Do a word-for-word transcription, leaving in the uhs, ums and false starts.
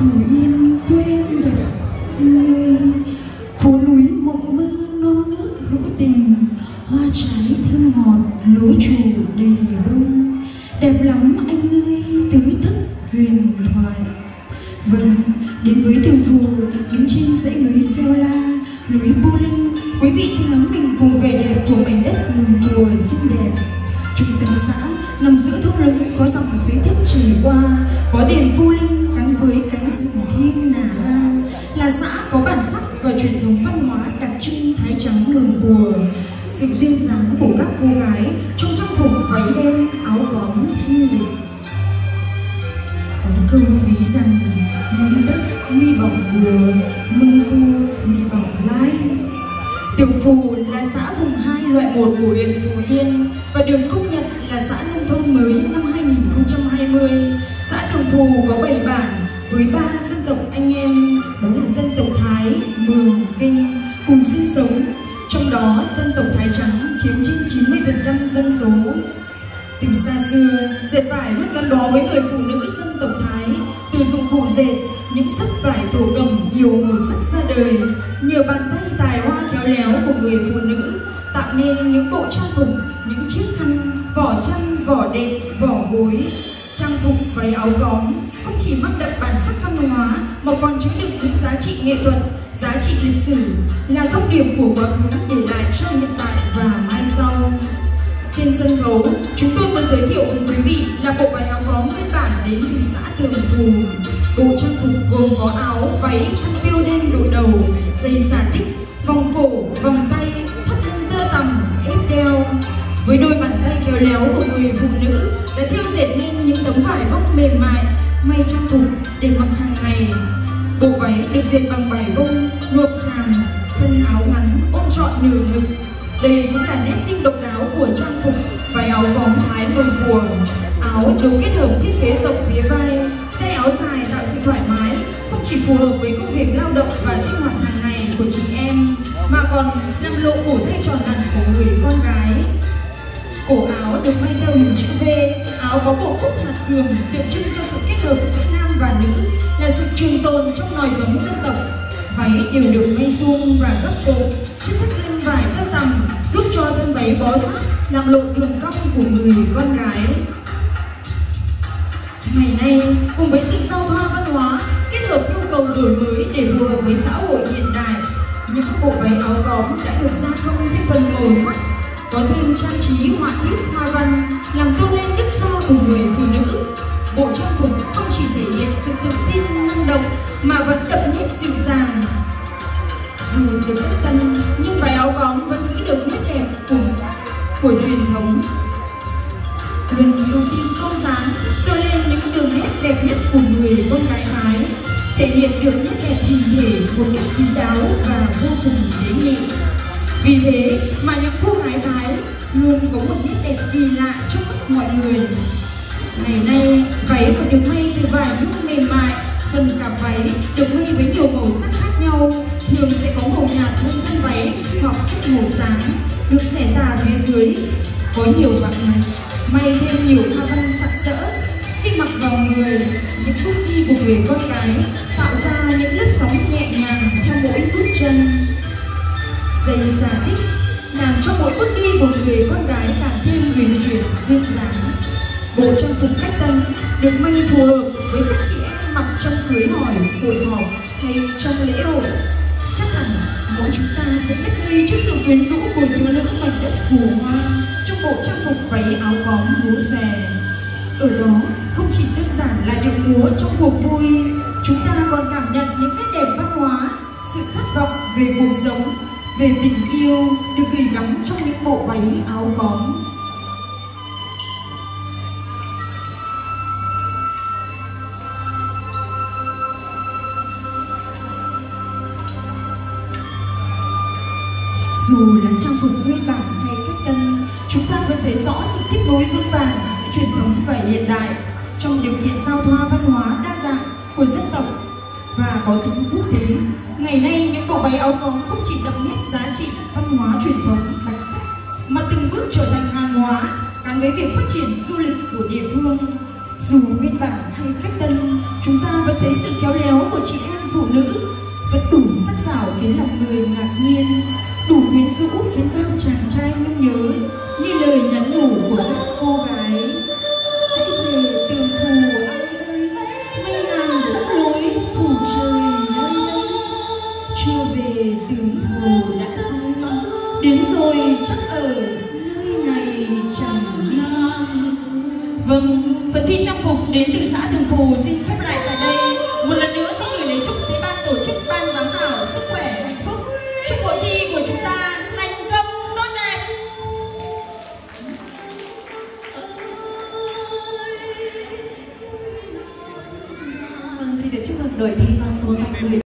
Phù Yên quê em đẹp người, phố núi mộng mơ non nước hữu tình, hoa trái thơm ngọt lúa trù đầy bông, đẹp lắm anh ơi tứ thức huyền thoại. Vâng, đến với Tường Phù, đứng trên dãy núi Keo La, núi Pô Linh, quý vị xin ngắm mình cùng vẻ đẹp của mảnh đất mừng mùa xinh đẹp. Trung tâm xã nằm giữa thung lũng, có dòng suối thấp chảy qua, có đền Pô Linh gắn với cánh rừng thiêng Nà Han, là xã có bản sắc và truyền thống văn hóa đặc trưng Thái Trắng Mường Pùa. Sự duyên dáng của các cô gái trong trang phục váy đen, áo cóm thanh lịch. Có câu ví rằng mong đất mi bỏng bùa, mừng cua mi bỏng lai. Tường Phù là xã vùng hai loại một của huyện Phù Yên và được công nhận là xã nông thôn mới năm hai nghìn không trăm hai mươi. Xã Tường Phù có bảy bản với ba dân tộc anh em, đó là dân tộc Thái, Mường, Kinh cùng sinh sống. Trong đó dân tộc Thái Trắng chiếm trên chín mươi phần trăm dân số. Từ xa xưa, dệt vải luôn gắn bó với người phụ nữ dân tộc Thái. Từ dụng cụ dệt, những sấp vải thổ cẩm nhiều màu sắc ra đời. Nhờ bàn tay tài hoa khéo léo của người phụ nữ tạo nên những bộ trang phục, những chiếc khăn, vỏ chăn, vỏ đệm, vỏ gối. Trang phục váy áo góm không chỉ mang đậm bản sắc văn hóa mà còn chứa đựng những giá trị nghệ thuật, giá trị lịch sử, là thông điệp của quá khứ để lại cho hiện tại và mai sau. Trên sân khấu, chúng tôi muốn giới thiệu với quý vị là bộ váy áo góm nguyên bản đến từ xã Tường Phù. Bộ trang phục gồm có áo, váy, khăn piêu đen đội đầu, dây xà tích, vòng cổ, vòng tay, thắt lưng tơ tằm, ép đeo. Với đôi bàn tay khéo léo của người phụ nữ đã thêu dệt nên những tấm vải vóc mềm mại, may trang phục để mặc hàng ngày. Bộ váy được dệt bằng vải bông, luộc tràm, thân áo ngắn ôm trọn nửa ngực. Đây cũng là nét riêng độc đáo của trang phục váy áo góm Thái Mường Pùa. Áo được kết hợp thiết kế rộng phía vai, tay áo dài tạo sự thoải mái, không chỉ phù hợp với công việc lao động và sinh hoạt hàng ngày của chị em, mà còn làm lộ cổ tay tròn lặn của người con gái. Cổ áo được may theo hình chữ V, áo có bộ cúc hạt cườm tượng trưng cho sự kết hợp giữa nam và nữ, là sự trường tồn trong nòi giống dân tộc. Váy đều được may suông và gấp cột, chiếc thắt lưng vải tơ tằm giúp cho thân váy bó sát, làm lộ đường cong của người con gái. Ngày nay, cùng với sự giao thoa văn hóa, kết hợp nhu cầu đổi mới để phù hợp với xã hội hiện đại, những bộ váy áo góm đã được gia công thêm phần màu sắc, có thêm trang trí họa tiết hoa văn, làm tôn lên đức xa của người phụ nữ. Bộ trang phục không chỉ thể hiện sự tự tin năng động mà vẫn đậm nét dịu dàng. Dù được cách tân, nhưng váy áo góm vẫn giữ được nét đẹp của, của truyền thống. Luôn ưu tiên tôn dáng, tô lên những đường nét đẹp nhất của người con gái Thái, thể hiện được nét đẹp hình thể một cách kín đáo và vô cùng tế nhị. Vì thế mà những cô gái Thái luôn có một nét đẹp kỳ lạ trong mắt mọi người. Ngày nay, váy còn được may từ vải nhung mềm mại, phần cả váy được may với nhiều màu sắc khác nhau, thường sẽ có màu nhạt hơn thân váy hoặc ít màu sáng, được xẻ tà phía dưới. Có nhiều bạn may, may thêm nhiều hoa văn sặc sỡ. Khi mặc vào người, những bước đi của người con gái tạo ra những lớp sóng nhẹ nhàng theo mỗi bước chân. Dây xà tích làm cho mỗi bước đi của người con gái càng thêm huyền chuyển duyên dáng. Bộ trang phục cách tân được may phù hợp với các chị em mặc trong cưới hỏi, hội họp hay trong lễ hội. Chắc hẳn mỗi chúng ta sẽ ngất ngây trước sự quyến rũ của thiếu nữ mảnh đất Phù Hoa trong bộ trang phục váy áo góm múa xòe. Ở đó không chỉ đơn giản là điệu múa trong cuộc vui, chúng ta còn cảm nhận những nét đẹp văn hóa, sự khát vọng về cuộc sống, về tình yêu được gửi gắm trong những bộ váy áo góm. Dù là trang phục nguyên bản hay cách tân, chúng ta vẫn thấy rõ sự tiếp nối vững vàng giữa truyền thống và hiện đại trong điều kiện giao thoa văn hóa đa dạng của dân tộc và có tính quốc tế. Ngày nay, những bộ váy áo góm không chỉ đậm nét giá trị văn hóa truyền thống đặc sắc, mà từng bước trở thành hàng hóa gắn với việc phát triển du lịch của địa phương. Dù nguyên bản hay cách tân, chúng ta vẫn thấy sự khéo léo của chị em phụ nữ, vẫn đủ sắc sảo khiến lòng người ngạc nhiên, đủ quyến rũ khiến bao chàng trai nhung nhớ, như lời nhắn nhủ của các cô gái. Hãy về tường phù ai ơi, mây ngàn sắc lối phủ trời nơi đây. Chưa về tường phù đã say, đến rồi chắc ở nơi này chẳng đi. Vâng, phần thi trang phục đến từ xã Tường Phù xin khép lại tại đây. Một lần nữa xin gửi lời chúc tới ban tổ chức, ban giám khảo sức khỏe, hạnh phúc. Chúc hội thi của chúng ta thành công tốt đẹp. Vâng, xin được chúc mừng đội thi mang số giọng mười.